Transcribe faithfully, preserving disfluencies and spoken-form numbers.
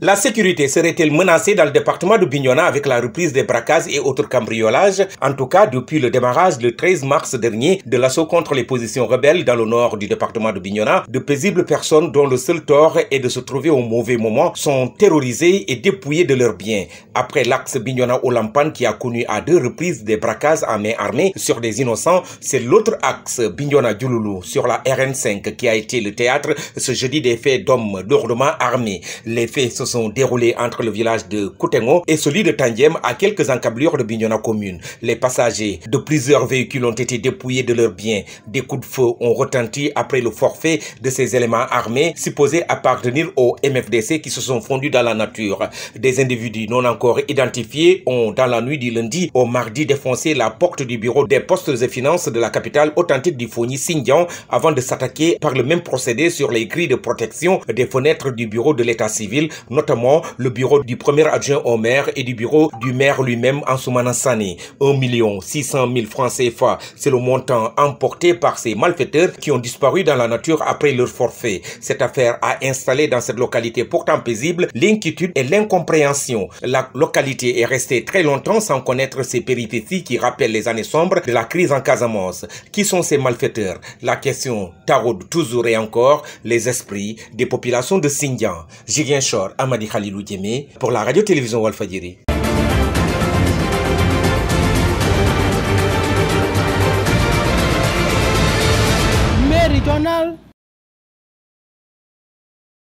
La sécurité serait-elle menacée dans le département de Bignona avec la reprise des braquages et autres cambriolages? En tout cas, depuis le démarrage le treize mars dernier de l'assaut contre les positions rebelles dans le nord du département de Bignona, de paisibles personnes dont le seul tort est de se trouver au mauvais moment sont terrorisées et dépouillées de leurs biens. Après l'axe Bignona-Olampan qui a connu à deux reprises des braquages à main armée sur des innocents, c'est l'autre axe Bignona-Djouloulou sur la R N cinq qui a été le théâtre ce jeudi des faits d'hommes lourdement armés. Les faits se sont déroulés entre le village de Koutengo et celui de Tandiem à quelques encablures de Bignona commune. Les passagers de plusieurs véhicules ont été dépouillés de leurs biens. Des coups de feu ont retenti après le forfait de ces éléments armés supposés appartenir au M F D C qui se sont fondus dans la nature. Des individus non encore identifiés ont dans la nuit du lundi au mardi défoncé la porte du bureau des postes et finances de la capitale authentique du Fogny Sindian avant de s'attaquer par le même procédé sur les grilles de protection des fenêtres du bureau de l'état civil, notamment le bureau du premier adjoint au maire et du bureau du maire lui-même Ansoumana Sané. un million six cent mille francs C F A, c'est le montant emporté par ces malfaiteurs qui ont disparu dans la nature après leur forfait. Cette affaire a installé dans cette localité pourtant paisible l'inquiétude et l'incompréhension. La localité est restée très longtemps sans connaître ces péripéties qui rappellent les années sombres de la crise en Casamance. Qui sont ces malfaiteurs? La question taraude toujours et encore les esprits des populations de Sindian. Ziguinchor, Amadi Khalilou Diémé pour la radio-télévision Walfadjri. Méridional